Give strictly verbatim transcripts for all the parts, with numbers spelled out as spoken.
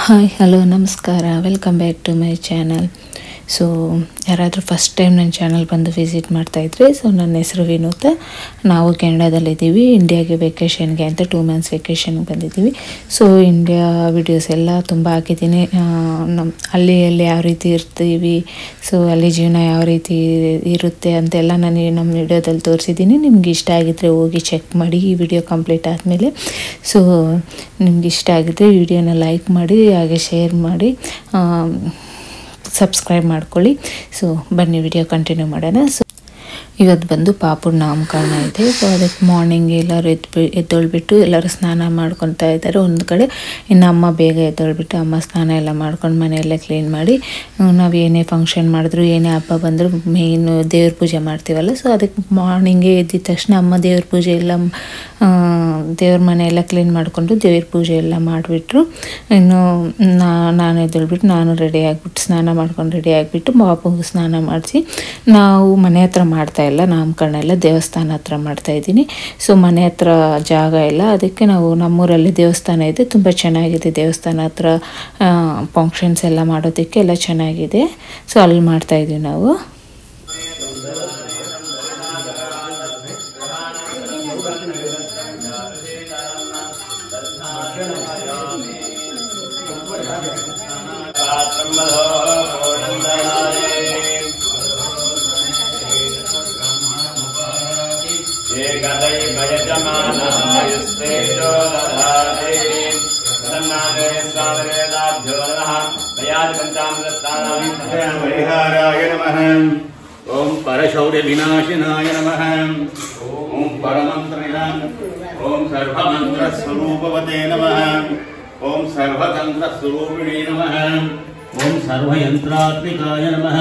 Hi hello ನಮಸ್ಕಾರ welcome back to my channel. So ಯಾರಾದರೂ first time ನನ್ನ channel ಬಂದು ವಿಸಿಟ್ ಮಾಡ್ತಾಯಿದ್ರಿ. ಸೊ ನನ್ನ ಹೆಸರು ವಿನೂತ. ನಾವು ಕೆನಡಾದಲ್ಲಿದ್ದೀವಿ. ಇಂಡಿಯಾಗೆ ವೆಕೇಷನ್ಗೆ ಅಂತ ಟೂ ಮಂತ್ಸ್ ವೆಕೇಷನ್ಗೆ ಬಂದಿದ್ದೀವಿ. ಸೊ ಇಂಡಿಯಾ ವಿಡಿಯೋಸ್ ಎಲ್ಲ ತುಂಬ ಹಾಕಿದ್ದೀನಿ. ನಮ್ಮ ಅಲ್ಲಿ ಅಲ್ಲಿ ಯಾವ ರೀತಿ ಇರ್ತೀವಿ, ಸೊ ಅಲ್ಲಿ ಜೀವನ ಯಾವ ರೀತಿ ಇರುತ್ತೆ ಅಂತೆಲ್ಲ ನಾನು ನಮ್ಮ ವಿಡಿಯೋದಲ್ಲಿ ತೋರಿಸಿದ್ದೀನಿ. ನಿಮ್ಗೆ ಇಷ್ಟ ಆಗಿದ್ದರೆ ಹೋಗಿ ಚೆಕ್ ಮಾಡಿ ಈ ವಿಡಿಯೋ ಕಂಪ್ಲೀಟ್ ಆದಮೇಲೆ. ಸೊ ನಿಮ್ಗೆ ಇಷ್ಟ ಆಗಿದ್ದರೆ ವಿಡಿಯೋನ ಲೈಕ್ ಮಾಡಿ, ಹಾಗೆ ಶೇರ್ ಮಾಡಿ, ಸಬ್ಸ್ಕ್ರೈಬ್ ಮಾಡ್ಕೊಳ್ಳಿ. ಸೊ ಬನ್ನಿ ವಿಡಿಯೋ ಕಂಟಿನ್ಯೂ ಮಾಡೋಣ. ಸೊ ಇವತ್ತು ಬಂದು ಪಾಪುನ ನಾಮಕರಣ ಇದೆ. ಸೊ ಅದಕ್ಕೆ ಮಾರ್ನಿಂಗ್ ಎಲ್ಲರೂ ಎದ್ದು ಎದ್ದೊಳ್ಬಿಟ್ಟು ಎಲ್ಲರೂ ಸ್ನಾನ ಮಾಡ್ಕೊತಾ ಇದ್ದಾರೆ ಒಂದು ಕಡೆ. ಇನ್ನು ಅಮ್ಮ ಬೇಗ ಎದ್ದೊಳ್ಬಿಟ್ಟು ಅಮ್ಮ ಸ್ನಾನ ಎಲ್ಲ ಮಾಡ್ಕೊಂಡು ಮನೆಯೆಲ್ಲ ಕ್ಲೀನ್ ಮಾಡಿ, ನಾವು ಏನೇ ಫಂಕ್ಷನ್ ಮಾಡಿದ್ರು ಏನೇ ಹಬ್ಬ ಬಂದರೂ ಮೇಯ್ನು ದೇವ್ರ ಪೂಜೆ ಮಾಡ್ತೀವಲ್ಲ. ಸೊ ಅದಕ್ಕೆ ಮಾರ್ನಿಂಗೇ ಎದ್ದಿದ ತಕ್ಷಣ ಅಮ್ಮ ದೇವ್ರ ಪೂಜೆ ಎಲ್ಲ ದೇವ್ರ ಮನೆ ಎಲ್ಲ ಕ್ಲೀನ್ ಮಾಡಿಕೊಂಡು ದೇವ್ರ ಪೂಜೆ ಎಲ್ಲ ಮಾಡಿಬಿಟ್ರು. ಇನ್ನು ನಾನು ಎದ್ದೊಳ್ಬಿಟ್ಟು ನಾನು ರೆಡಿ ಆಗಿಬಿಟ್ಟು ಸ್ನಾನ ಮಾಡ್ಕೊಂಡು ರೆಡಿ ಆಗಿಬಿಟ್ಟು ಪಾಪುಗೆ ಸ್ನಾನ ಮಾಡಿಸಿ, ನಾವು ಮನೆ ಹತ್ರ ಮಾಡ್ತಾ ಇಲ್ಲ, ನಾಮಕರಣ ಎಲ್ಲ ದೇವಸ್ಥಾನ ಹತ್ರ ಮಾಡ್ತಾಯಿದ್ದೀನಿ. ಸೊ ಮನೆ ಹತ್ರ ಜಾಗ ಇಲ್ಲ, ಅದಕ್ಕೆ ನಾವು ನಮ್ಮೂರಲ್ಲಿ ದೇವಸ್ಥಾನ ಇದೆ, ತುಂಬ ಚೆನ್ನಾಗಿದೆ ದೇವಸ್ಥಾನ ಹತ್ರ. ಫಂಕ್ಷನ್ಸ್ ಎಲ್ಲ ಮಾಡೋದಕ್ಕೆ ಎಲ್ಲ ಚೆನ್ನಾಗಿದೆ. ಸೊ ಅಲ್ಲಿ ಮಾಡ್ತಾಯಿದ್ದೀವಿ ನಾವು. ओम परशौर्य विनाशिनाय नमः। ओम परमंत्रिणां ओम सर्वमंत्र स्वरूपवते नमः। ओम सर्वतंत्र स्वरूपिणे नमः। ओम सर्वयंत्रात्मिकाय नमः।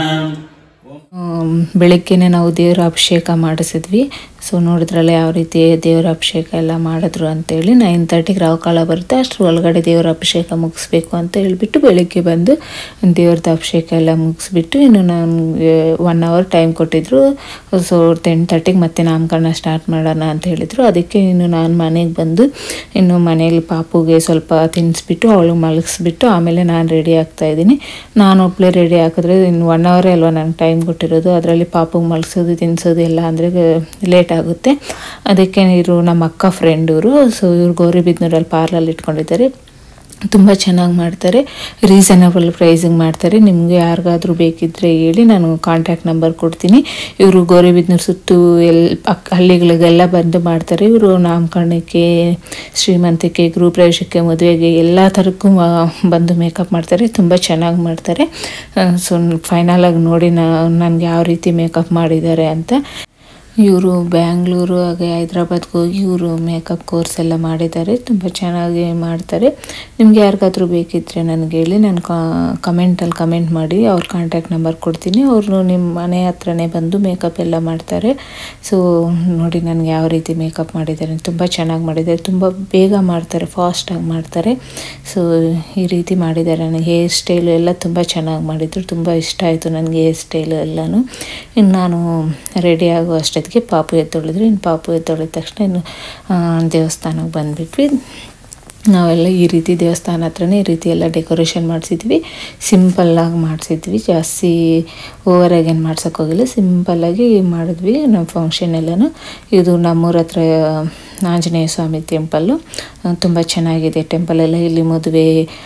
ಬೆಳಗ್ಗೆನೇ ನಾವು ದೇವರ ಅಭಿಷೇಕ ಮಾಡಿಸಿದ್ವಿ. ಸೊ ನೋಡಿದ್ರಲ್ಲ ಯಾವ ರೀತಿ ದೇವರ ಅಭಿಷೇಕ ಎಲ್ಲ ಮಾಡಿದ್ರು ಅಂತೇಳಿ. ನೈನ್ ತರ್ಟಿಗೆ ರಾಹುಕಾಲ ಬರುತ್ತೆ, ಅಷ್ಟರ ಒಳಗಡೆ ದೇವರ ಅಭಿಷೇಕ ಮುಗಿಸ್ಬೇಕು ಅಂತ ಹೇಳಿಬಿಟ್ಟು ಬೆಳಗ್ಗೆ ಬಂದು ದೇವ್ರದ್ದು ಅಭಿಷೇಕ ಎಲ್ಲ ಮುಗಿಸ್ಬಿಟ್ಟು ಇನ್ನು ನನಗೆ ಒನ್ ಅವರ್ ಟೈಮ್ ಕೊಟ್ಟಿದ್ರು. ಸೊ ಟೆನ್ ತರ್ಟಿಗೆ ಮತ್ತೆ ನಾಮಕರಣ ಸ್ಟಾರ್ಟ್ ಮಾಡೋಣ ಅಂತ ಹೇಳಿದರು. ಅದಕ್ಕೆ ಇನ್ನು ನಾನು ಮನೆಗೆ ಬಂದು ಇನ್ನು ಮನೇಲಿ ಪಾಪುಗೆ ಸ್ವಲ್ಪ ತಿನ್ನಿಸ್ಬಿಟ್ಟು ಅವಳಿಗೆ ಮಲಗಿಸ್ಬಿಟ್ಟು ಆಮೇಲೆ ನಾನು ರೆಡಿ ಆಗ್ತಾಯಿದ್ದೀನಿ. ನಾನು ಒಬ್ಬಳೇ ರೆಡಿ ಹಾಕಿದ್ರೆ ಇನ್ನು ಒನ್ ಅವರೇ ಅಲ್ವಾ ನನಗೆ ಟೈಮ್ ಕೊಟ್ಟಿರೋದು, ಅದರಲ್ಲಿ ಪಾಪುಗೆ ಮಲಗಿಸೋದು ತಿನ್ನಿಸೋದು ಎಲ್ಲ ಅಂದರೆ ಲೇಟ್ ಆಗುತ್ತೆ. ಅದಕ್ಕೆ ಇವರು ನಮ್ಮ ಅಕ್ಕ ಫ್ರೆಂಡ್ ಇವರು. ಸೊ ಇವ್ರು ಗೌರಿಬಿದನೂರಲ್ಲಿ ಪಾರ್ಲರ್ ಇಟ್ಕೊಂಡಿದ್ದಾರೆ, ತುಂಬ ಚೆನ್ನಾಗಿ ಮಾಡ್ತಾರೆ, ರೀಸನಬಲ್ ಪ್ರೈಸಿಗೆ ಮಾಡ್ತಾರೆ. ನಿಮಗೆ ಯಾರಿಗಾದ್ರೂ ಬೇಕಿದ್ದರೆ ಹೇಳಿ, ನಾನು ಕಾಂಟ್ಯಾಕ್ಟ್ ನಂಬರ್ ಕೊಡ್ತೀನಿ. ಇವರು ಗೌರಿಬಿದನೂರು ಸುತ್ತು ಎಲ್ಲಿ ಅಕ್ಕ ಹಳ್ಳಿಗಳಿಗೆಲ್ಲ ಬಂದು ಮಾಡ್ತಾರೆ. ಇವರು ನಾಮಕರಣಕ್ಕೆ, ಶ್ರೀಮಂತಿಕೆ, ಗೃಹಪ್ರವೇಶಕ್ಕೆ, ಮದುವೆಗೆ ಎಲ್ಲ ಥರಕ್ಕೂ ಬಂದು ಮೇಕಪ್ ಮಾಡ್ತಾರೆ, ತುಂಬ ಚೆನ್ನಾಗಿ ಮಾಡ್ತಾರೆ. ಸೊ ಫೈನಲಾಗಿ ನೋಡಿ ನನಗೆ ಯಾವ ರೀತಿ ಮೇಕಪ್ ಮಾಡಿದ್ದಾರೆ ಅಂತ. ಇವರು ಬ್ಯಾಂಗ್ಳೂರು ಹಾಗೆ ಹೈದ್ರಾಬಾದ್ಗೆ ಹೋಗಿ ಇವರು ಮೇಕಪ್ ಕೋರ್ಸ್ ಎಲ್ಲ ಮಾಡಿದ್ದಾರೆ, ತುಂಬ ಚೆನ್ನಾಗಿ ಮಾಡ್ತಾರೆ. ನಿಮ್ಗೆ ಯಾರಿಗಾದ್ರೂ ಬೇಕಿದ್ದರೆ ನನಗೆ ಹೇಳಿ, ನಾನು ಕಮೆಂಟಲ್ಲಿ ಕಮೆಂಟ್ ಮಾಡಿ ಅವ್ರ ಕಾಂಟ್ಯಾಕ್ಟ್ ನಂಬರ್ ಕೊಡ್ತೀನಿ. ಅವರು ನಿಮ್ಮ ಮನೆ ಹತ್ರನೇ ಬಂದು ಮೇಕಪ್ ಎಲ್ಲ ಮಾಡ್ತಾರೆ. ಸೊ ನೋಡಿ ನನಗೆ ಯಾವ ರೀತಿ ಮೇಕಪ್ ಮಾಡಿದ್ದಾರೆ, ತುಂಬ ಚೆನ್ನಾಗಿ ಮಾಡಿದ್ದಾರೆ, ತುಂಬ ಬೇಗ ಮಾಡ್ತಾರೆ, ಫಾಸ್ಟಾಗಿ ಮಾಡ್ತಾರೆ. ಸೊ ಈ ರೀತಿ ಮಾಡಿದ್ದಾರೆ. ನನಗೆ ಹೇರ್ ಸ್ಟೈಲು ಎಲ್ಲ ತುಂಬ ಚೆನ್ನಾಗಿ ಮಾಡಿದರು, ತುಂಬ ಇಷ್ಟ ಆಯಿತು ನನಗೆ ಹೇರ್ ಸ್ಟೈಲು ಎಲ್ಲನೂ. ಇನ್ನು ನಾನು ರೆಡಿ ಆಗೋ ಅಷ್ಟೇ ಅದಕ್ಕೆ ಪಾಪು ಎದ್ದೊಳಿದ್ರು. ಇನ್ನು ಪಾಪು ಎದ್ದೊಳಿದ ತಕ್ಷಣ ಇನ್ನು ದೇವಸ್ಥಾನಕ್ಕೆ ಬಂದುಬಿಟ್ವಿ. ನಾವೆಲ್ಲ ಈ ರೀತಿ ದೇವಸ್ಥಾನ ಹತ್ರನೇ ಈ ರೀತಿ ಎಲ್ಲ ಡೆಕೋರೇಷನ್ ಮಾಡಿಸಿದ್ವಿ. ಸಿಂಪಲ್ಲಾಗಿ ಮಾಡಿಸಿದ್ವಿ, ಜಾಸ್ತಿ ಓವರಾಗಿ ಏನು ಮಾಡ್ಸೋಕ್ಕೋಗಿಲ್ಲ, ಸಿಂಪಲ್ಲಾಗಿ ಮಾಡಿದ್ವಿ ನಮ್ಮ ಫಂಕ್ಷನ್ ಎಲ್ಲನೂ. ಇದು ನಮ್ಮೂರ ಹತ್ರ ಆಂಜನೇಯ ಸ್ವಾಮಿ ಟೆಂಪಲ್ಲು, ತುಂಬ ಚೆನ್ನಾಗಿದೆ ಟೆಂಪಲೆಲ್ಲ. ಇಲ್ಲಿ ಮದುವೆ,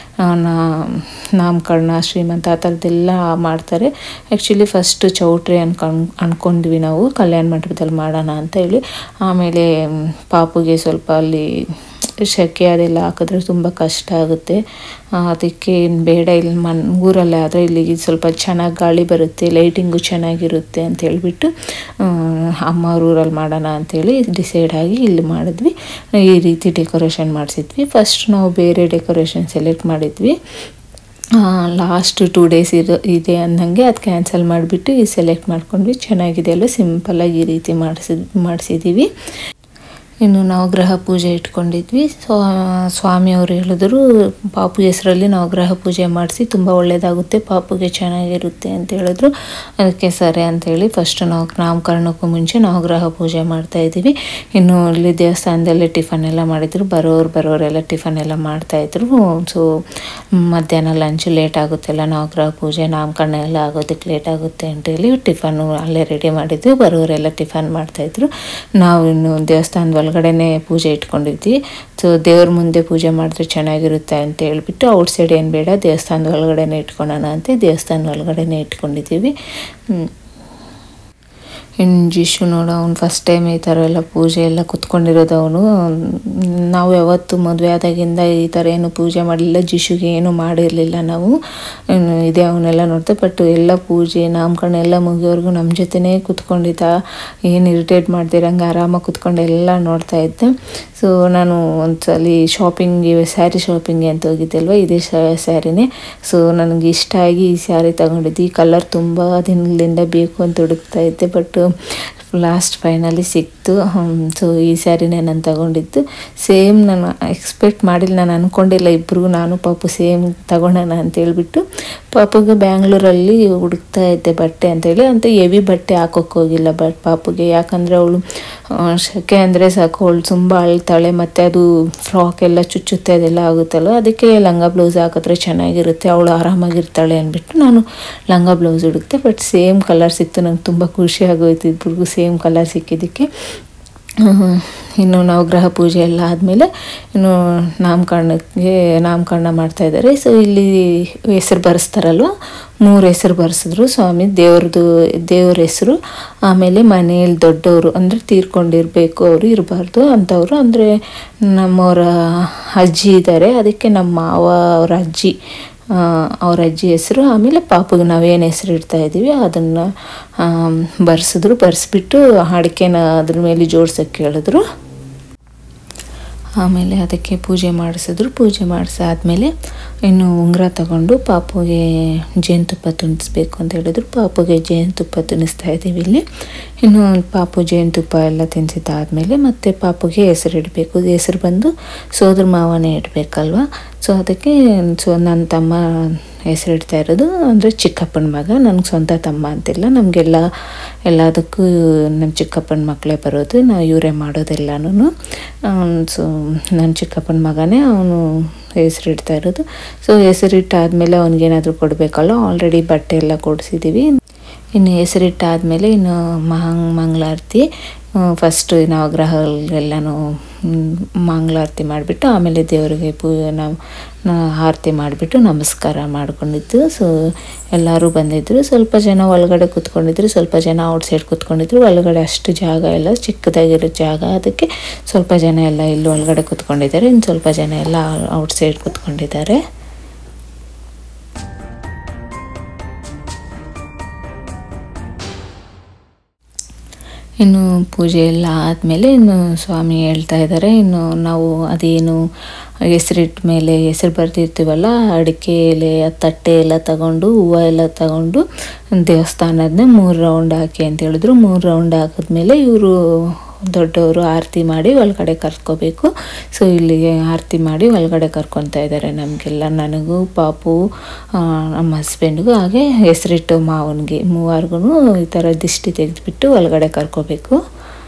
ನಾಮಕರಣ, ಶ್ರೀಮಂತ ಆ ಥರದ್ದೆಲ್ಲ ಮಾಡ್ತಾರೆ. ಆ್ಯಕ್ಚುಲಿ ಫಸ್ಟು ಚೌಟ್ರಿ ಅನ್ಕೊಂಡು ಅಂದ್ಕೊಂಡ್ವಿ ನಾವು ಕಲ್ಯಾಣ ಮಂಟಪದಲ್ಲಿ ಮಾಡೋಣ ಅಂತ ಹೇಳಿ. ಆಮೇಲೆ ಪಾಪುಗೆ ಸ್ವಲ್ಪ ಅಲ್ಲಿ ಸೆಕೆ ಅದೆಲ್ಲ ಹಾಕಿದ್ರೆ ತುಂಬ ಕಷ್ಟ ಆಗುತ್ತೆ, ಅದಕ್ಕೆ ಬೇಡ ಇಲ್ಲಿ ಮನ್ ಊರಲ್ಲೇ ಆದರೆ ಇಲ್ಲಿ ಸ್ವಲ್ಪ ಚೆನ್ನಾಗಿ ಗಾಳಿ ಬರುತ್ತೆ, ಲೈಟಿಂಗು ಚೆನ್ನಾಗಿರುತ್ತೆ ಅಂತ ಹೇಳಿಬಿಟ್ಟು ಅಮ್ಮ ಅವ್ರ ಊರಲ್ಲಿ ಮಾಡೋಣ ಅಂಥೇಳಿ ಡಿಸೈಡ್ ಆಗಿ ಇಲ್ಲಿ ಮಾಡಿದ್ವಿ. ಈ ರೀತಿ ಡೆಕೋರೇಷನ್ ಮಾಡಿಸಿದ್ವಿ. ಫಸ್ಟ್ ನಾವು ಬೇರೆ ಡೆಕೋರೇಷನ್ ಸೆಲೆಕ್ಟ್ ಮಾಡಿದ್ವಿ, ಲಾಸ್ಟ್ ಟೂ ಡೇಸ್ ಇದು ಇದೆ ಅಂದಂಗೆ ಅದು ಕ್ಯಾನ್ಸಲ್ ಮಾಡಿಬಿಟ್ಟು ಈ ಸೆಲೆಕ್ಟ್ ಮಾಡ್ಕೊಂಡ್ವಿ. ಚೆನ್ನಾಗಿದೆ ಅಲ್ಲ, ಸಿಂಪಲ್ಲಾಗಿ ಈ ರೀತಿ ಮಾಡಿಸಿದ್ ಮಾಡಿಸಿದ್ದೀವಿ. ಇನ್ನು ನವಗ್ರಹ ಪೂಜೆ ಇಟ್ಕೊಂಡಿದ್ವಿ. ಸೊ ಸ್ವಾಮಿಯವರು ಹೇಳಿದ್ರು ಪಾಪು ಹೆಸರಲ್ಲಿ ನವಗ್ರಹ ಪೂಜೆ ಮಾಡಿಸಿ ತುಂಬ ಒಳ್ಳೆಯದಾಗುತ್ತೆ, ಪಾಪುಗೆ ಚೆನ್ನಾಗಿರುತ್ತೆ ಅಂತ ಹೇಳಿದ್ರು. ಅದಕ್ಕೆ ಸರಿ ಅಂಥೇಳಿ ಫಸ್ಟ್ ನಾವು ನಾಮಕರಣಕ್ಕೂ ಮುಂಚೆ ನವಗ್ರಹ ಪೂಜೆ ಮಾಡ್ತಾಯಿದ್ದೀವಿ. ಇನ್ನು ಇಲ್ಲಿ ದೇವಸ್ಥಾನದಲ್ಲೇ ಟಿಫನ್ ಎಲ್ಲ ಮಾಡಿದ್ರು, ಬರೋರು ಬರೋರೆಲ್ಲ ಟಿಫನ್ ಎಲ್ಲ ಮಾಡ್ತಾಯಿದ್ರು. ಸೊ ಮಧ್ಯಾಹ್ನ ಲಂಚ್ ಲೇಟ್ ಆಗುತ್ತೆಲ್ಲ, ನವಗ್ರಹ ಪೂಜೆ ನಾಮಕರಣ ಎಲ್ಲ ಆಗೋದಕ್ಕೆ ಲೇಟ್ ಆಗುತ್ತೆ ಅಂತೇಳಿ ಟಿಫನ್ನು ಅಲ್ಲೇ ರೆಡಿ ಮಾಡಿದ್ವಿ. ಬರೋರೆಲ್ಲ ಟಿಫನ್ ಮಾಡ್ತಾಯಿದ್ರು. ನಾವು ಇನ್ನು ದೇವಸ್ಥಾನದ ಒಳಗಡೆನೇ ಪೂಜೆ ಇಟ್ಕೊಂಡಿದ್ವಿ. ಸೊ ದೇವ್ರ ಮುಂದೆ ಪೂಜೆ ಮಾಡಿದ್ರೆ ಚೆನ್ನಾಗಿರುತ್ತೆ ಅಂತ ಹೇಳ್ಬಿಟ್ಟು ಔಟ್ ಸೈಡ್ ಏನು ಬೇಡ, ದೇವಸ್ಥಾನದ ಒಳಗಡೆನೇ ಇಟ್ಕೊಳ್ಳೋಣ ಅಂತ ದೇವಸ್ಥಾನದ ಒಳಗಡೆನೇ ಇಟ್ಕೊಂಡಿದ್ದೀವಿ. ಇನ್ನು ಜಿಶು ನೋಡು, ಅವ್ನು ಫಸ್ಟ್ ಟೈಮ್ ಈ ಥರ ಎಲ್ಲ ಪೂಜೆ ಎಲ್ಲ ಕುತ್ಕೊಂಡಿರೋದು. ಅವನು ನಾವು ಯಾವತ್ತು ಮದುವೆ ಆದಾಗಿಂದ ಈ ಥರ ಏನು ಪೂಜೆ ಮಾಡಲಿಲ್ಲ, ಜಿಶುಗೆ ಏನು ಮಾಡಿರಲಿಲ್ಲ ನಾವು. ಇದೇ ಅವನ್ನೆಲ್ಲ ನೋಡ್ತೆ. ಬಟ್ ಎಲ್ಲ ಪೂಜೆ ನಾಮಕರಣ ಎಲ್ಲ ಮುಗಿಯೋವರೆಗೂ ನಮ್ಮ ಜೊತೆನೇ ಕುತ್ಕೊಂಡಿದ್ದ, ಏನು ಇರಿಟೇಟ್ ಮಾಡ್ದಿರಂಗೆ ಆರಾಮಾಗಿ ಕುತ್ಕೊಂಡು ಎಲ್ಲ ನೋಡ್ತಾ ಇದ್ದೆ. ಸೊ ನಾನು ಒಂದ್ಸಲ ಶಾಪಿಂಗ್ಗೆ ಸ್ಯಾರಿ ಶಾಪಿಂಗ್ಗೆ ಅಂತ ಹೋಗಿದ್ದೆ ಅಲ್ವ, ಇದೇ ಸ್ಯಾರಿನೇ. ಸೊ ನನಗೆ ಇಷ್ಟ ಆಗಿ ಈ ಸ್ಯಾರಿ ತಗೊಂಡಿದ್ದೆ. ಈ ಕಲರ್ ತುಂಬ ದಿನದಿಂದ ಬೇಕು ಅಂತ ಹುಡುಕ್ತಾ ಇದ್ದೆ, ಬಟ್ ಲಾಸ್ಟ್ ಫೈನಲಿ ಸಿಕ್ತು. ಸೊ ಈ ಸ್ಯಾರಿನೇ ನಾನು ತಗೊಂಡಿದ್ದು. ಸೇಮ್ ನಾನು ಎಕ್ಸ್ಪೆಕ್ಟ್ ಮಾಡಿಲ್ಲ, ನಾನು ಅಂದ್ಕೊಂಡಿಲ್ಲ ಇಬ್ಬರಿಗೂ ನಾನು ಪಾಪು ಸೇಮ್ ತಗೊಳ್ಳೋಣ ಅಂತೇಳ್ಬಿಟ್ಟು ಪಾಪುಗೆ ಬ್ಯಾಂಗ್ಳೂರಲ್ಲಿ ಹುಡುಕ್ತಾ ಇದ್ದೆ ಬಟ್ಟೆ ಅಂತೇಳಿ. ಅಂತ ಹೆವಿ ಬಟ್ಟೆ ಹಾಕೋಕ್ಕೆ ಹೋಗಿಲ್ಲ ಬಟ್ ಪಾಪುಗೆ, ಯಾಕಂದರೆ ಅವಳು ಶೆಕೆ ಅಂದರೆ ಸಾಕು ಅವಳು ತುಂಬ ಅಳ್ತಾಳೆ, ಮತ್ತು ಅದು ಫ್ರಾಕ್ ಎಲ್ಲ ಚುಚ್ಚುತ್ತೆ ಅದೆಲ್ಲ ಆಗುತ್ತಲ್ಲ, ಅದಕ್ಕೆ ಲಂಗ ಬ್ಲೌಸ್ ಹಾಕಿದ್ರೆ ಚೆನ್ನಾಗಿರುತ್ತೆ, ಅವಳು ಆರಾಮಾಗಿರ್ತಾಳೆ ಅಂದ್ಬಿಟ್ಟು ನಾನು ಲಂಗ ಬ್ಲೌಸ್ ಹುಡುಕ್ತೆ. ಬಟ್ ಸೇಮ್ ಕಲರ್ ಸಿಕ್ತು, ನಂಗೆ ತುಂಬ ಖುಷಿ ಆಗೋಯ್ತು ಇಬ್ಬರಿಗೂ ಸೇಮ್ ಕಲರ್ ಸಿಕ್ಕಿದ್ದಕ್ಕೆ. ಇನ್ನು ನವಗ್ರಹ ಪೂಜೆ ಎಲ್ಲ ಆದಮೇಲೆ ಇನ್ನು ನಾಮಕರಣಕ್ಕೆ ನಾಮಕರಣ ಮಾಡ್ತಾಯಿದ್ದಾರೆ. ಸೊ ಇಲ್ಲಿ ಹೆಸರು ಬರೆಸ್ತಾರಲ್ವ, ಮೂರು ಹೆಸರು ಬರೆಸಿದ್ರು ಸ್ವಾಮಿ ದೇವ್ರದ್ದು, ದೇವ್ರ ಹೆಸರು, ಆಮೇಲೆ ಮನೆಯಲ್ಲಿ ದೊಡ್ಡವರು ಅಂದರೆ ತೀರ್ಕೊಂಡಿರಬೇಕು ಅವರು ಇರಬಾರ್ದು ಅಂಥವ್ರು, ಅಂದರೆ ನಮ್ಮವರ ಅಜ್ಜಿ ಇದ್ದಾರೆ, ಅದಕ್ಕೆ ನಮ್ಮ ಮಾವ ಅವರ ಅಜ್ಜಿ ಅವ್ರ ಅಜ್ಜಿ ಹೆಸರು, ಆಮೇಲೆ ಪಾಪುಗೆ ನಾವೇನು ಹೆಸರು ಇಡ್ತಾ ಇದ್ದೀವಿ ಅದನ್ನು ಬರೆಸಿದ್ರು. ಬರೆಸ್ಬಿಟ್ಟು ಅಡಿಕೆನ ಅದ್ರ ಮೇಲೆ ಜೋಡ್ಸೋಕ್ಕೆ ಹೇಳಿದ್ರು. ಆಮೇಲೆ ಅದಕ್ಕೆ ಪೂಜೆ ಮಾಡಿಸಿದ್ರು. ಪೂಜೆ ಮಾಡಿಸಾದ್ಮೇಲೆ ಇನ್ನು ಉಂಗುರ ತಗೊಂಡು ಪಾಪುಗೆ ಜೇನುತುಪ್ಪ ತಿನ್ನಿಸ್ಬೇಕು ಅಂತ ಹೇಳಿದ್ರು. ಪಾಪುಗೆ ಜೇನುತುಪ್ಪ ತಿನ್ನಿಸ್ತಾ ಇದ್ದೀವಿ ಇಲ್ಲಿ. ಇನ್ನು ಪಾಪು ಜೇನುತುಪ್ಪ ಎಲ್ಲ ತಿನ್ನಿಸಿದ್ದಾದಮೇಲೆ ಮತ್ತೆ ಪಾಪುಗೆ ಹೆಸರು ಇಡಬೇಕು. ಹೆಸರು ಬಂದು ಸೋದರ ಮಾವನೇ ಇಡಬೇಕಲ್ವ. ಸೊ ಅದಕ್ಕೆ ಸೊ ನನ್ನ ತಮ್ಮ ಹೆಸರು ಇಡ್ತಾ ಇರೋದು, ಅಂದರೆ ಚಿಕ್ಕಪ್ಪನ ಮಗ, ನನಗೆ ಸ್ವಂತ ತಮ್ಮ ಅಂತಿಲ್ಲ, ನಮಗೆಲ್ಲ ಎಲ್ಲದಕ್ಕೂ ನಮ್ಮ ಚಿಕ್ಕಪ್ಪನ ಮಕ್ಕಳೇ ಬರೋದು, ನಾವು ಇವರೇ ಮಾಡೋದೆಲ್ಲನೂ. ಸೊ ನನ್ನ ಚಿಕ್ಕಪ್ಪನ ಮಗನೇ ಅವನು ಹೆಸರು ಇಡ್ತಾ ಇರೋದು. ಸೊ ಹೆಸರಿಟ್ಟಾದಮೇಲೆ ಅವ್ನಿಗೇನಾದರೂ ಕೊಡಬೇಕಲ್ಲ, ಆಲ್ರೆಡಿ ಬಟ್ಟೆ ಎಲ್ಲ ಕೊಡಿಸಿದ್ದೀವಿ. ಇನ್ನು ಹೆಸರಿಟ್ಟಾದಮೇಲೆ ಇನ್ನು ಮಹಂಗ್ ಮಂಗಳಾರತಿ ಫಸ್ಟ್ ನವಗ್ರಹಗಳಿಗೆಲ್ಲನೂ ಮಂಗಳಾರತಿ ಮಾಡಿಬಿಟ್ಟು ಆಮೇಲೆ ದೇವರಿಗೆ ಪೂ ನಾವು ಆರತಿ ಮಾಡಿಬಿಟ್ಟು ನಮಸ್ಕಾರ ಮಾಡ್ಕೊಂಡಿದ್ದು. ಸೊ ಎಲ್ಲರೂ ಬಂದಿದ್ದರು. ಸ್ವಲ್ಪ ಜನ ಒಳಗಡೆ ಕೂತ್ಕೊಂಡಿದ್ರು, ಸ್ವಲ್ಪ ಜನ ಔಟ್ಸೈಡ್ ಕೂತ್ಕೊಂಡಿದ್ರು. ಒಳಗಡೆ ಅಷ್ಟು ಜಾಗ ಎಲ್ಲ ಚಿಕ್ಕದಾಗಿರೋ ಜಾಗ, ಅದಕ್ಕೆ ಸ್ವಲ್ಪ ಜನ ಎಲ್ಲ ಇಲ್ಲಿ ಒಳಗಡೆ ಕೂತ್ಕೊಂಡಿದ್ದಾರೆ, ಇನ್ನು ಸ್ವಲ್ಪ ಜನ ಎಲ್ಲ ಔಟ್ಸೈಡ್ ಕೂತ್ಕೊಂಡಿದ್ದಾರೆ. ಇನ್ನು ಪೂಜೆ ಎಲ್ಲ ಆದಮೇಲೆ ಇನ್ನು ಸ್ವಾಮಿ ಹೇಳ್ತಾ ಇದ್ದಾರೆ, ಇನ್ನು ನಾವು ಅದೇನು ಹೆಸರಿಟ್ಟ ಮೇಲೆ ಹೆಸರು ಬರ್ತಿರ್ತೀವಲ್ಲ, ಅಡಿಕೆ ಎಲೆ ತಟ್ಟೆ ಎಲ್ಲ ತಗೊಂಡು ಹೂವು ಎಲ್ಲ ತಗೊಂಡು ದೇವಸ್ಥಾನದನ್ನೇ ಮೂರು ರೌಂಡ್ ಹಾಕಿ ಅಂತ ಹೇಳಿದ್ರು. ಮೂರು ರೌಂಡ್ ಹಾಕಿದ್ಮೇಲೆ ಇವರು ದೊಡ್ಡವರು ಆರತಿ ಮಾಡಿ ಒಳಗಡೆ ಕರ್ಕೋಬೇಕು. ಸೊ ಇಲ್ಲಿಗೆ ಆರತಿ ಮಾಡಿ ಒಳಗಡೆ ಕರ್ಕೊತಾ ಇದ್ದಾರೆ ನಮಗೆಲ್ಲ, ನನಗೂ ಪಾಪು ನಮ್ಮ ಹಸ್ಬೆಂಡ್ಗೂ ಹಾಗೆ ಹೆಸರಿಟ್ಟು ಮಾವನಿಗೆ ಮೂವರ್ಗೂ ಈ ಥರ ದಿಷ್ಟಿ ತೆಗೆದುಬಿಟ್ಟು ಒಳಗಡೆ ಕರ್ಕೋಬೇಕು.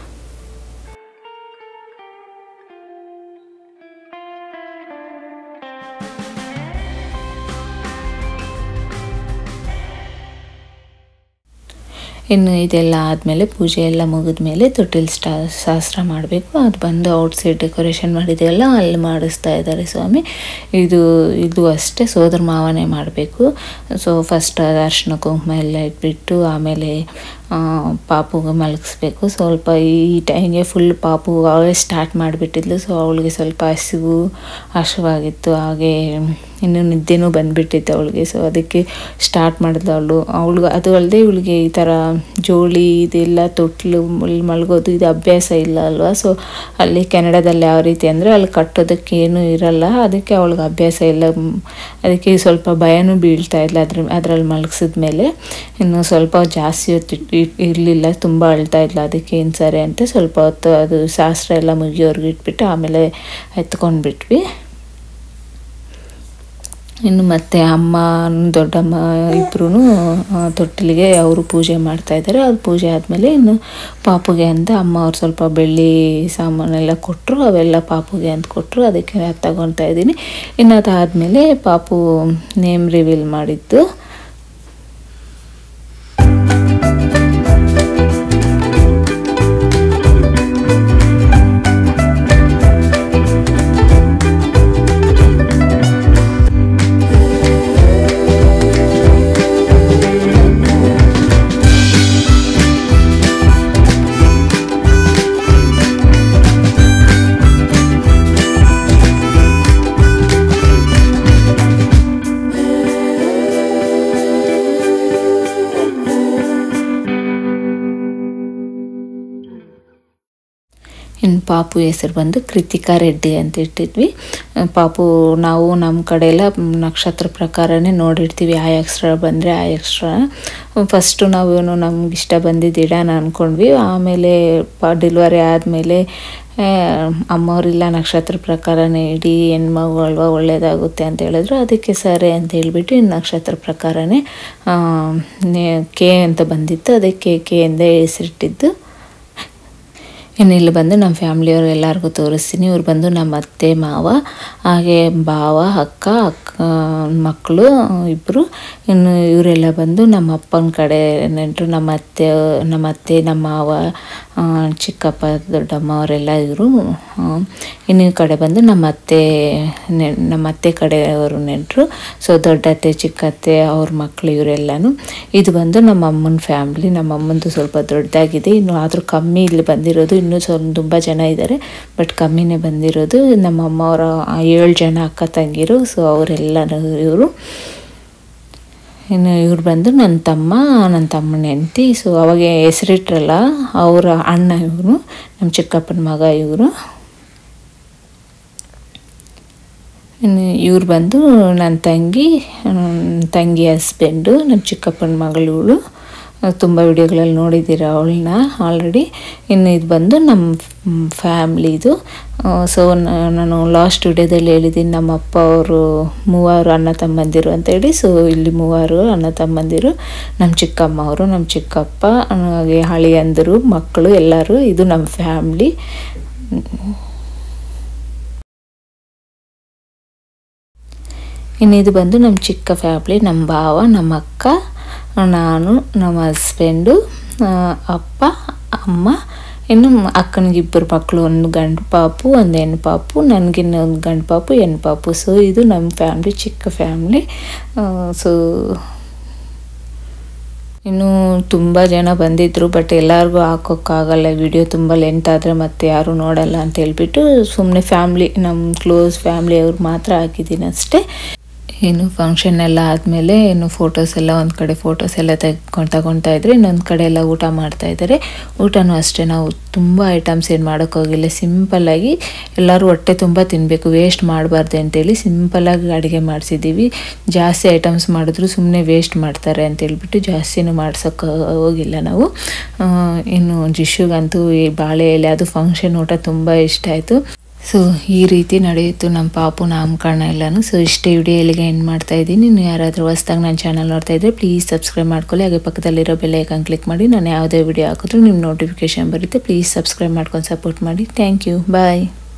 ಇನ್ನು ಇದೆಲ್ಲ ಆದಮೇಲೆ ಪೂಜೆ ಎಲ್ಲ ಮುಗಿದ ಮೇಲೆ ತೊಟ್ಟಿಲು ಸ್ಟಾ ಶಾಸ್ತ್ರ ಮಾಡಬೇಕು. ಅದು ಬಂದು ಔಟ್ಸೈಡ್ ಡೆಕೋರೇಷನ್ ಮಾಡಿದೆಯಲ್ಲ ಅಲ್ಲಿ ಮಾಡಿಸ್ತಾ ಇದ್ದಾರೆ ಸ್ವಾಮಿ. ಇದು ಇದು ಅಷ್ಟೇ ಸೋದರ ಮಾವನೇ ಮಾಡಬೇಕು. ಸೊ ಫಸ್ಟ್ ಅರಿಶಿನ ಕುಂಕುಮ ಎಲ್ಲ ಇಟ್ಬಿಟ್ಟು ಆಮೇಲೆ ಪಾಪುಗೆ ಮಲಗಿಸ್ಬೇಕು. ಸ್ವಲ್ಪ ಈ ಟೈಮ್ಗೆ ಫುಲ್ ಪಾಪು ಅವಳೇ ಸ್ಟಾರ್ಟ್ ಮಾಡಿಬಿಟ್ಟಿದ್ಲು. ಸೊ ಅವಳಿಗೆ ಸ್ವಲ್ಪ ಹಸಿವು ಹಸಿವಾಗಿತ್ತು, ಹಾಗೆ ಇನ್ನು ನಿದ್ದೆನೂ ಬಂದುಬಿಟ್ಟಿತ್ತು ಅವಳಿಗೆ. ಸೊ ಅದಕ್ಕೆ ಸ್ಟಾರ್ಟ್ ಮಾಡಿದ್ಲು ಅವಳು ಅವಳಿಗೆ ಅದು ಅಲ್ಲದೆ ಇವಳಿಗೆ ಈ ಥರ ಜೋಳಿ ಇದೆಲ್ಲ ತೊಟ್ಲು ಮಲಗೋದು ಇದು ಅಭ್ಯಾಸ ಇಲ್ಲ ಅಲ್ವಾ. ಸೊ ಅಲ್ಲಿ ಕೆನಡಾದಲ್ಲಿ ಯಾವ ರೀತಿ ಅಂದರೆ ಅಲ್ಲಿ ಕಟ್ಟೋದಕ್ಕೆ ಏನೂ ಇರಲ್ಲ, ಅದಕ್ಕೆ ಅವಳಿಗೆ ಅಭ್ಯಾಸ ಇಲ್ಲ. ಅದಕ್ಕೆ ಸ್ವಲ್ಪ ಭಯನೂ ಬೀಳ್ತಾ ಇಲ್ಲ ಅದ್ರ ಅದರಲ್ಲಿ ಮಲಗಿಸಿದ್ಮೇಲೆ. ಇನ್ನು ಸ್ವಲ್ಪ ಜಾಸ್ತಿ ಹೊತ್ತು ಇರಲಿಲ್ಲ, ತುಂಬ ಅಳ್ತಾ ಇದ್ಲ. ಅದಕ್ಕೆ ಏನು ಸರಿ ಅಂತ ಸ್ವಲ್ಪ ಹೊತ್ತು ಅದು ಶಾಸ್ತ್ರ ಎಲ್ಲ ಮುಗಿಯೋರ್ಗೆ ಇಟ್ಬಿಟ್ಟು ಆಮೇಲೆ ಎತ್ಕೊಂಡ್ಬಿಟ್ವಿ. ಇನ್ನು ಮತ್ತೆ ಅಮ್ಮ ದೊಡ್ಡಮ್ಮ ಇಬ್ಬರೂ ತೊಟ್ಟಿಲಿಗೆ ಅವರು ಪೂಜೆ ಮಾಡ್ತಾಯಿದ್ದಾರೆ. ಅದು ಪೂಜೆ ಆದಮೇಲೆ ಇನ್ನು ಪಾಪುಗೆ ಅಂತ ಅಮ್ಮ ಅವ್ರು ಸ್ವಲ್ಪ ಬೆಳ್ಳಿ ಸಾಮಾನೆಲ್ಲ ಕೊಟ್ಟರು, ಅವೆಲ್ಲ ಪಾಪುಗೆ ಅಂತ ಕೊಟ್ಟರು. ಅದಕ್ಕೆ ತಗೊಳ್ತಾ ಇದ್ದೀನಿ. ಇನ್ನು ಅದಾದಮೇಲೆ ಪಾಪು ನೇಮ್ ರಿವೀಲ್ ಮಾಡಿದ್ದು. ಇನ್ನು ಪಾಪು ಹೆಸರು ಬಂದು ಕೃತಿಕಾ ರೆಡ್ಡಿ ಅಂತ ಇಟ್ಟಿದ್ವಿ. ಪಾಪು ನಾವು ನಮ್ಮ ಕಡೆ ಎಲ್ಲ ನಕ್ಷತ್ರ ಪ್ರಕಾರನೇ ನೋಡಿರ್ತೀವಿ, ಆ ಅಕ್ಷರ ಬಂದರೆ ಆ ಅಕ್ಷರ. ಫಸ್ಟು ನಾವು ನಮ್ಗೆ ಇಷ್ಟ ಬಂದಿದ್ದು ಇಡೋಣ ಅಂದ್ಕೊಂಡ್ವಿ. ಆಮೇಲೆ ಪ ಡೆಲಿವರಿ ಆದಮೇಲೆ ಅಮ್ಮವರಿಲ್ಲ ನಕ್ಷತ್ರ ಪ್ರಕಾರನೇ ಇಡೀ ಹೆಣ್ಮಗು ಅಲ್ವಾ ಒಳ್ಳೆಯದಾಗುತ್ತೆ ಅಂತ ಹೇಳಿದ್ರು. ಅದಕ್ಕೆ ಸರಿ ಅಂತ ಹೇಳಿಬಿಟ್ಟು ಇನ್ನು ನಕ್ಷತ್ರ ಪ್ರಕಾರನೇ ಕೆ ಅಂತ ಬಂದಿತ್ತು, ಅದಕ್ಕೆ ಕೆ ಎಂದೇ ಹೆಸರಿಟ್ಟಿದ್ದು. ಇನ್ನು ಇಲ್ಲಿ ಬಂದು ನಮ್ಮ ಫ್ಯಾಮ್ಲಿಯವ್ರು ಎಲ್ಲರಿಗೂ ತೋರಿಸ್ತೀನಿ. ಇವ್ರು ಬಂದು ನಮ್ಮ ಅತ್ತೆ ಮಾವ, ಹಾಗೆ ಭಾವ, ಅಕ್ಕ, ಅಕ್ಕ ಮಕ್ಕಳು ಇಬ್ಬರು. ಇನ್ನು ಇವರೆಲ್ಲ ಬಂದು ನಮ್ಮ ಅಪ್ಪನ ಕಡೆ ನೆಂಟರು, ನಮ್ಮ ಅತ್ತೆ ನಮ್ಮ ಅತ್ತೆ ನಮ್ಮ ಮಾವ, ಚಿಕ್ಕಪ್ಪ, ದೊಡ್ಡಮ್ಮ ಅವರೆಲ್ಲ ಇವರು. ಇನ್ನು ಈ ಕಡೆ ಬಂದು ನಮ್ಮ ಅತ್ತೆ ನೆ ನಮ್ಮ ಅತ್ತೆ ಕಡೆಯವರು ನೆಂಟರು. ಸೊ ದೊಡ್ಡತ್ತೆ, ಚಿಕ್ಕತ್ತೆ, ಅವ್ರ ಮಕ್ಕಳು ಇವರೆಲ್ಲನೂ. ಇದು ಬಂದು ನಮ್ಮ ಅಮ್ಮನ ಫ್ಯಾಮ್ಲಿ. ನಮ್ಮ ಅಮ್ಮಂದು ಸ್ವಲ್ಪ ದೊಡ್ಡದಾಗಿದೆ, ಇನ್ನು ಆದರೂ ಕಮ್ಮಿ ಇಲ್ಲಿ ಬಂದಿರೋದು. ಇನ್ನೂ ಸ್ವಲ್ಪ ತುಂಬ ಜನ ಇದ್ದಾರೆ, ಬಟ್ ಕಮ್ಮಿನೇ ಬಂದಿರೋದು. ನಮ್ಮ ಅಮ್ಮವರ ಏಳು ಜನ ಅಕ್ಕ ತಂಗಿರು. ಸೊ ಅವರೆಲ್ಲನೂ ಇವರು. ಇನ್ನು ಇವ್ರು ಬಂದು ನನ್ನ ತಮ್ಮ, ನನ್ನ ತಮ್ಮನ ಹೆಂಡತಿ. ಸೊ ಅವಾಗ ಹೆಸರಿಟ್ರಲ್ಲ ಅವರ ಅಣ್ಣ ಇವರು, ನಮ್ಮ ಚಿಕ್ಕಪ್ಪನ ಮಗ ಇವರು. ಇನ್ನು ಇವ್ರು ಬಂದು ನನ್ನ ತಂಗಿ, ತಂಗಿ ಹಸ್ಬೆಂಡು, ನಮ್ಮ ಚಿಕ್ಕಪ್ಪನ ಮಗಳು ಇವಳು. ತುಂಬ ವಿಡಿಯೋಗಳಲ್ಲಿ ನೋಡಿದ್ದೀರ ಅವಳನ್ನ ಆಲ್ರೆಡಿ. ಇನ್ನು ಇದು ಬಂದು ನಮ್ಮ ಫ್ಯಾಮ್ಲಿದು. ಸೊ ನಾನು ಲಾಸ್ಟ್ ವಿಡಿಯೋದಲ್ಲಿ ಹೇಳಿದ್ದೀನಿ ನಮ್ಮ ಅಪ್ಪ ಅವರು ಮೂವರು ಅಣ್ಣ ತಮ್ಮಂದಿರು ಅಂತೇಳಿ. ಸೊ ಇಲ್ಲಿ ಮೂವರು ಅಣ್ಣ ತಮ್ಮಂದಿರು, ನಮ್ಮ ಚಿಕ್ಕಮ್ಮ ಅವರು, ನಮ್ಮ ಚಿಕ್ಕಪ್ಪ, ಹಾಗೆ ಹಳೆಯಂದರು, ಮಕ್ಕಳು ಎಲ್ಲರೂ. ಇದು ನಮ್ಮ ಫ್ಯಾಮ್ಲಿ. ಇನ್ನು ಇದು ಬಂದು ನಮ್ಮ ಚಿಕ್ಕ ಫ್ಯಾಮ್ಲಿ, ನಮ್ಮ ಭಾವ, ನಮ್ಮ ಅಕ್ಕ, ನಾನು, ನಮ್ಮ ಹಸ್ಬೆಂಡು, ಅಪ್ಪ, ಅಮ್ಮ. ಇನ್ನು ಅಕ್ಕನಿಗೆ ಇಬ್ಬರು ಮಕ್ಕಳು, ಒಂದು ಗಂಡು ಪಾಪು ಒಂದು ಹೆಣ್ಣು ಪಾಪು, ನನಗಿನ್ನೊಂದು ಗಂಡು ಪಾಪು ಹೆಣ್ಣು ಪಾಪು. ಸೊ ಇದು ನಮ್ಮ ಫ್ಯಾಮ್ಲಿ, ಚಿಕ್ಕ ಫ್ಯಾಮ್ಲಿ. ಸೊ ಇನ್ನು ತುಂಬ ಜನ ಬಂದಿದ್ದರು, ಬಟ್ ಎಲ್ಲರಿಗೂ ಹಾಕೋಕ್ಕಾಗಲ್ಲ, ವಿಡಿಯೋ ತುಂಬ ಲೆಂತ್ ಆದರೆ ಮತ್ತೆ ಯಾರೂ ನೋಡಲ್ಲ ಅಂತ ಹೇಳ್ಬಿಟ್ಟು ಸುಮ್ಮನೆ ಫ್ಯಾಮ್ಲಿ, ನಮ್ಮ ಕ್ಲೋಸ್ ಫ್ಯಾಮ್ಲಿಯವ್ರು ಮಾತ್ರ ಹಾಕಿದ್ದೀನಿ ಅಷ್ಟೇ. ಇನ್ನು ಫಂಕ್ಷನ್ ಎಲ್ಲ ಆದಮೇಲೆ ಇನ್ನು ಫೋಟೋಸ್ ಎಲ್ಲ ಒಂದು ಕಡೆ ಫೋಟೋಸ್ ಎಲ್ಲ ತೆಗೆದುಕೊಂಡು ತಗೊತಾ ಇದ್ರೆ, ಇನ್ನೊಂದು ಕಡೆ ಎಲ್ಲ ಊಟ ಮಾಡ್ತಾಯಿದ್ದಾರೆ. ಊಟನೂ ಅಷ್ಟೇ, ನಾವು ತುಂಬ ಐಟಮ್ಸ್ ಏನು ಮಾಡೋಕ್ಕೋಗಿಲ್ಲ, ಸಿಂಪಲ್ಲಾಗಿ ಎಲ್ಲರೂ ಹೊಟ್ಟೆ ತುಂಬ ತಿನ್ನಬೇಕು, ವೇಸ್ಟ್ ಮಾಡಬಾರ್ದು ಅಂತೇಳಿ ಸಿಂಪಲ್ಲಾಗಿ ಅಡುಗೆ ಮಾಡಿಸಿದ್ದೀವಿ. ಜಾಸ್ತಿ ಐಟಮ್ಸ್ ಮಾಡಿದ್ರು ಸುಮ್ಮನೆ ವೇಸ್ಟ್ ಮಾಡ್ತಾರೆ ಅಂತೇಳ್ಬಿಟ್ಟು ಜಾಸ್ತಿನೂ ಮಾಡ್ಸೋಕ್ಕೆ ಹೋಗಿಲ್ಲ ನಾವು. ಇನ್ನು ಜಿಶುಗಂತೂ ಈ ಬಾಳೆ ಎಲೆ ಅದು ಫಂಕ್ಷನ್ ಊಟ ತುಂಬ ಇಷ್ಟ ಆಯಿತು. ಸೊ ಈ ರೀತಿ ನಡೆಯಿತು ನಮ್ಮ ಪಾಪು ನಾಮಕರಣ ಎಲ್ಲನೂ. ಸೊ ಇಷ್ಟೇ ವಿಡಿಯೋ ಎಲ್ಲಿಗೆ ಎಂಡ್ ಮಾಡ್ತಾ ಇದ್ದೀನಿ. ನೀವು ಯಾರಾದರೂ ಹೊಸ್ದಾಗಿ ನನ್ನ ಚಾನಲ್ ನೋಡ್ತಾ ಇದ್ದರೆ ಪ್ಲೀಸ್ ಸಬ್ಸ್ಕ್ರೈಬ್ ಮಾಡ್ಕೊಳ್ಳಿ, ಹಾಗೆ ಪಕ್ಕದಲ್ಲಿರೋ ಬೆಲ್ ಐಕಾನ್ ಕ್ಲಿಕ್ ಮಾಡಿ. ನಾನು ಯಾವುದೇ ವಿಡಿಯೋ ಹಾಕಿದ್ರೂ ನಿಮ್ಮ ನೋಟಿಫಿಕೇಶನ್ ಬರುತ್ತೆ. ಪ್ಲೀಸ್ ಸಬ್ಸ್ಕ್ರೈಬ್ ಮಾಡ್ಕೊಂಡು ಸಪೋರ್ಟ್ ಮಾಡಿ. Thank you, bye.